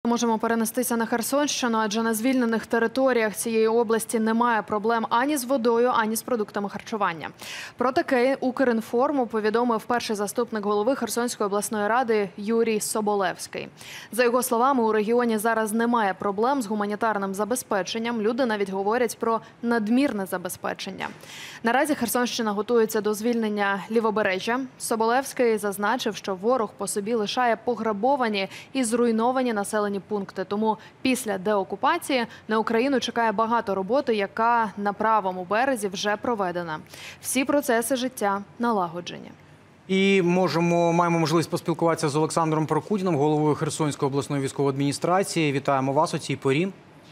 Можемо перенестися на Херсонщину, адже на звільнених територіях цієї області немає проблем ані з водою, ані з продуктами харчування. Про таке Укрінформу повідомив перший заступник голови Херсонської обласної ради Юрій Соболевський. За його словами, у регіоні зараз немає проблем з гуманітарним забезпеченням. Люди навіть говорять про надмірне забезпечення. Наразі Херсонщина готується до звільнення Лівобережжя. Соболевський зазначив, що ворог по собі лишає пограбовані і зруйновані населені пункти. Тому після деокупації на Україну чекає багато роботи, яка на правому березі вже проведена. Всі процеси життя налагоджені. І маємо можливість поспілкуватися з Олександром Прокудіним, головою Херсонської обласної військової адміністрації. Вітаємо вас у цій порі.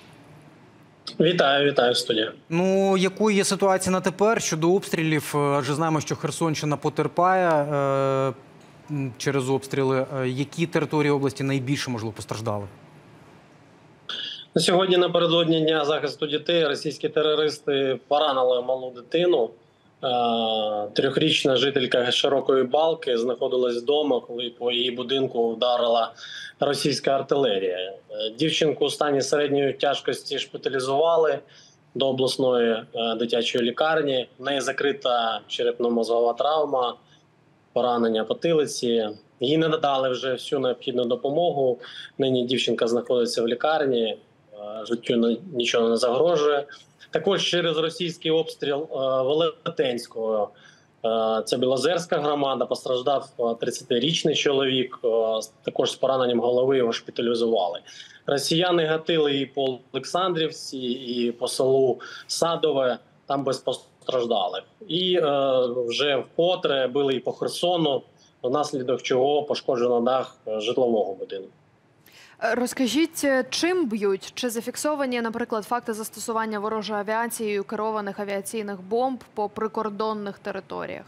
Вітаю, студія. Якою є ситуація на тепер щодо обстрілів? Адже знаємо, що Херсонщина потерпає через обстріли. Які території області найбільше, можливо, постраждали? Сьогодні напередодні Дня захисту дітей російські терористи поранили малу дитину. Трьохрічна жителька Широкої Балки знаходилась вдома, коли по її будинку вдарила російська артилерія. Дівчинку у стані середньої тяжкості шпиталізували до обласної дитячої лікарні. В неї закрита черепно-мозгова травма, поранення потилиці. Їй не надали вже всю необхідну допомогу. Нині дівчинка знаходиться в лікарні, життю нічого не загрожує. Також через російський обстріл Велетенського, це Білозерська громада, постраждав 30-річний чоловік, також з пораненням голови його шпиталізували. Росіяни гатили і по Олександрівці, і по селу Садове, там без постраждалих. І вже вкотре били і по Херсону, внаслідок чого пошкоджено дах житлового будинку. Розкажіть, чим б'ють? Чи зафіксовані, наприклад, факти застосування ворожої авіації керованих авіаційних бомб по прикордонних територіях?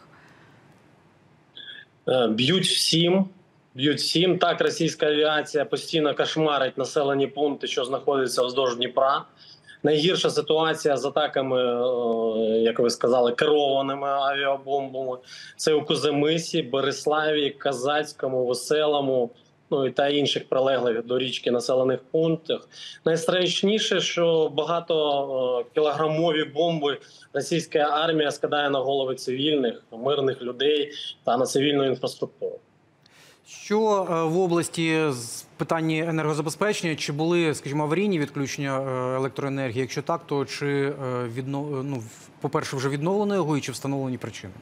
Б'ють всім. Так, російська авіація постійно кошмарить населені пункти, що знаходяться вздовж Дніпра. Найгірша ситуація з атаками, як ви сказали, керованими авіабомбами. Це у Козимисі, Береславі, Казацькому, Веселому, та інших прилеглих до річки населених пунктах. Найстрашніше, що багатокілограмові бомби російська армія скидає на голови цивільних, мирних людей та на цивільну інфраструктуру. Що в області з питанні енергозабезпечення? Чи були, скажімо, аварійні відключення електроенергії? Якщо так, то чи, по-перше, вже відновлено його і чи встановлені причини?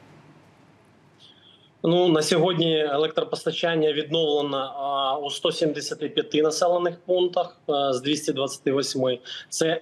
На сьогодні електропостачання відновлено у 175 населених пунктах з 228. Це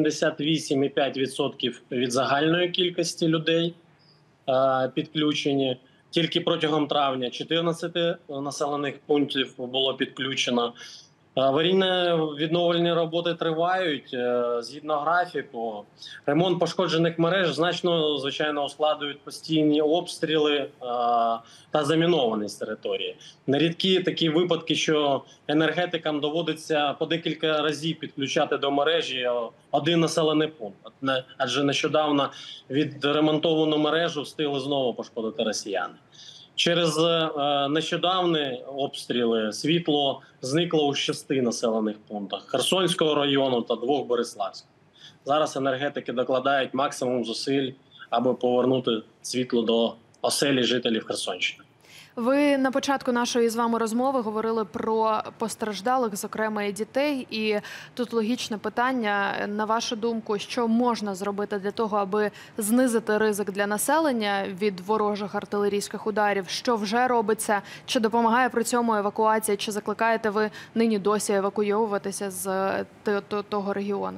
88,5% від загальної кількості людей підключені. Тільки протягом травня 14 населених пунктів було підключено. Аварійно-відновлені роботи тривають згідно графіку. Ремонт пошкоджених мереж значно, звичайно, ускладнюють постійні обстріли та замінованість території. Нерідкі такі випадки, що енергетикам доводиться по декілька разів підключати до мережі один населений пункт. Адже нещодавно відремонтовану мережу встигли знову пошкодити росіяни. Через нещодавні обстріли світло зникло у 6 населених пунктах Херсонського району та 2 Береславського. Зараз енергетики докладають максимум зусиль, аби повернути світло до оселі жителів Херсонщини. Ви на початку нашої з вами розмови говорили про постраждалих, зокрема і дітей. І тут логічне питання, на вашу думку, що можна зробити для того, аби знизити ризик для населення від ворожих артилерійських ударів? Що вже робиться? Чи допомагає при цьому евакуація? Чи закликаєте ви нині досі евакуйовуватися з того регіону?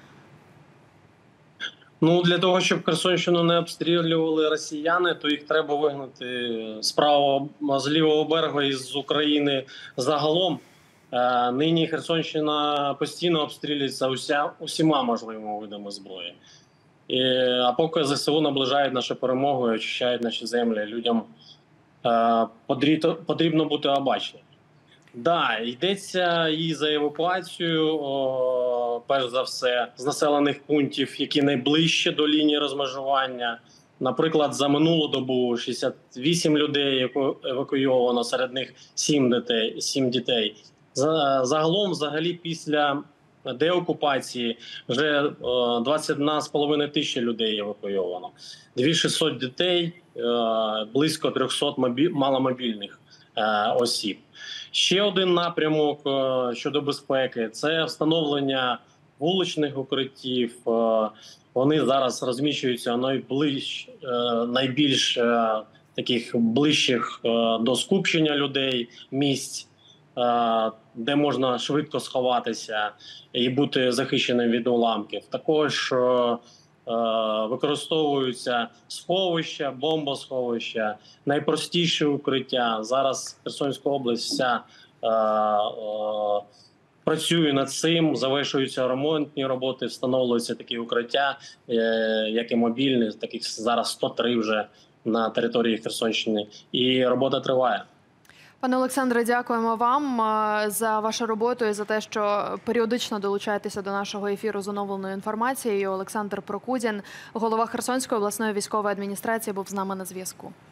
Для того, щоб Херсонщину не обстрілювали росіяни, то їх треба вигнати з лівого берега і з України загалом. Нині Херсонщина постійно обстрілюється усіма можливими видами зброї. А поки ЗСУ наближають нашу перемогу і очищають наші землі, людям потрібно бути обачним. Йдеться і за евакуацію, перш за все, з населених пунктів, які найближче до лінії розмежування. Наприклад, за минулу добу 68 людей евакуйовано, серед них 7 дітей. Загалом, взагалі, після деокупації вже 21,5 тисячі людей евакуйовано. 2600 дітей, близько 300 маломобільних осіб. Ще один напрямок щодо безпеки – це встановлення вуличних укриттів. Вони зараз розміщуються найбільш таких ближчих до скупчення людей місць, де можна швидко сховатися і бути захищеним від уламків. Також використовуються сховища, бомбосховища, найпростіші укриття. Зараз Херсонська область вся працює над цим, завершуються ремонтні роботи, встановлюються такі укриття, як і мобільні, таких зараз 103 вже на території Херсонщини, і робота триває. Пане Олександре, дякуємо вам за вашу роботу і за те, що періодично долучаєтеся до нашого ефіру з оновленою інформацією. Олександр Прокудін, голова Херсонської обласної військової адміністрації, був з нами на зв'язку.